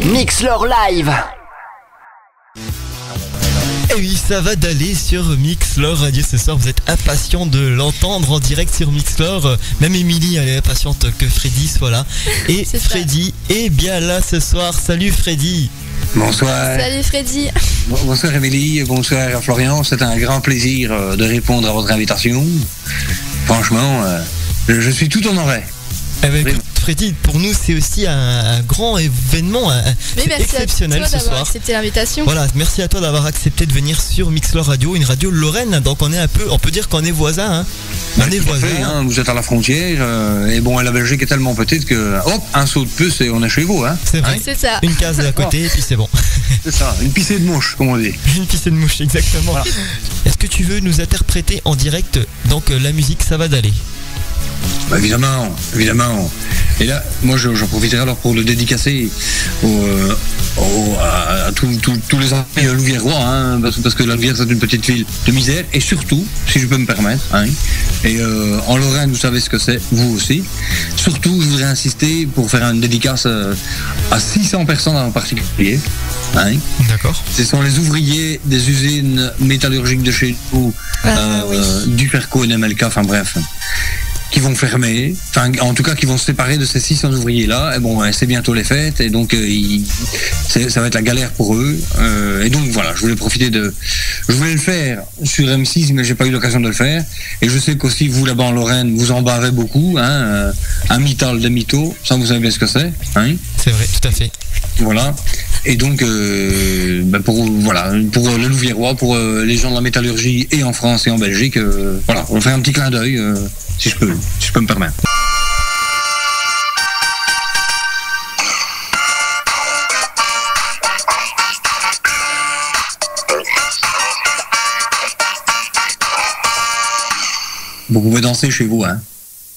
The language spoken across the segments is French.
Mixlore Live. Et oui, ça va d'aller sur Mixlore Radio ce soir. Vous êtes impatient de l'entendre en direct sur Mixlore. Même Émilie, elle est impatiente que Freddy soit là. Et Freddy est bien là ce soir. Salut Freddy. Bonsoir. Salut Freddy. Bonsoir Émilie, bonsoir Florian. C'est un grand plaisir de répondre à votre invitation. Franchement, je suis tout en oreille. Eh ben, écoute, Freddy, pour nous c'est aussi un grand événement, exceptionnel ce soir. Accepté l'invitation. Voilà, merci à toi d'avoir accepté de venir sur Mixlore Radio, une radio lorraine. Donc on peut dire qu'on est voisins. Hein. On est voisins. Hein, vous êtes à la frontière et bon, la Belgique est tellement petite que hop, un saut de puce et on est chez vous. Hein. C'est vrai. C'est ça. Une case à côté et puis c'est bon. C'est ça, une pissée de mouche, comme on dit. Une pissée de mouche, exactement. Voilà. Est-ce que tu veux nous interpréter en direct donc la musique Ça va d'aller? Bah évidemment. Et là, moi j'en profiterai alors pour le dédicacer à tous les amis louviérois, hein, parce que la Louvière c'est une petite ville de misère, et surtout, si je peux me permettre, hein, et en Lorraine vous savez ce que c'est, vous aussi. Surtout, je voudrais insister pour faire une dédicace à 600 personnes en particulier. Hein. D'accord. Ce sont les ouvriers des usines métallurgiques de chez nous, Duferco et MLK, enfin bref, qui vont fermer, enfin en tout cas qui vont se séparer de ces 600 ouvriers là. Et bon, c'est bientôt les fêtes et donc ça va être la galère pour eux. Et donc voilà, je voulais le faire sur M6, mais j'ai pas eu l'occasion de le faire. Et je sais qu'aussi vous là-bas en Lorraine, vous en bavez beaucoup, hein, un Mittal de mythos, ça vous savez bien ce que c'est, hein. C'est vrai, tout à fait. Voilà. Et donc pour le Louviérois, pour les gens de la métallurgie et en France et en Belgique, voilà, on va faire un petit clin d'œil. Si je peux me permettre. Vous pouvez danser chez vous, hein.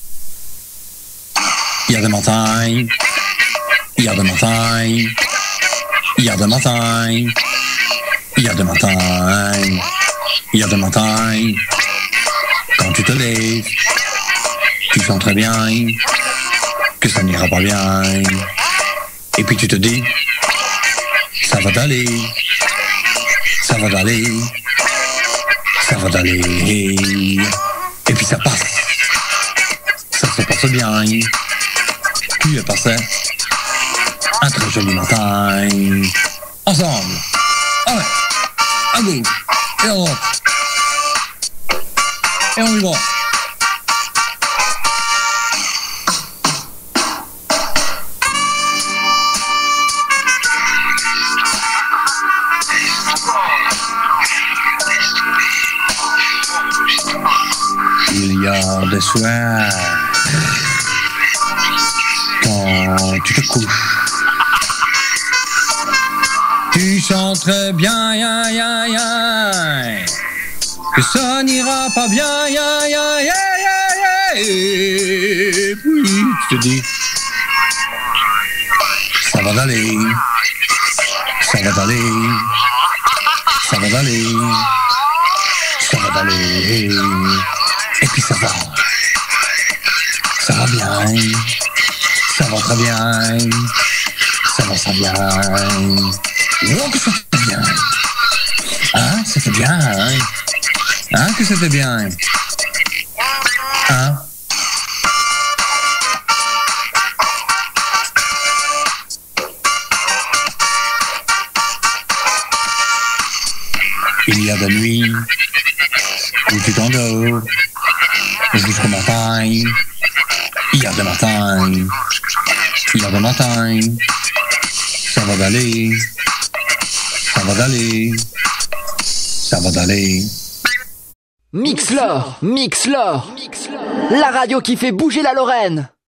Il y a des montagnes, il y a des montagnes, il y a des montagnes, il y a des montagnes, il y a des montagnes. Quand tu te lèves, tu sens très bien que ça n'ira pas bien. Et puis tu te dis, ça va d'aller, ça va d'aller, ça va d'aller. Et puis ça passe, ça se passe bien. Tu es passé un très joli matin. Ensemble, allez, à gauche et à droite. Et on y va. Il y a des soirs quand tu te couches, tu sens très bien que ça n'ira pas bien, et puis tu te dis, ça va d'aller, ça va d'aller, ça va d'aller, ça va d'aller, et puis ça va bien, ça va très bien, ça va très bien, oh que ça fait bien, hein, ça fait bien, hein, que c'était bien, hein. Il y a des nuits où tu t'endors jusqu'au matin. Il y a des matins, il y a des matins. Ça va d'aller, ça va d'aller, ça va d'aller. Mixlore, la radio qui fait bouger la Lorraine.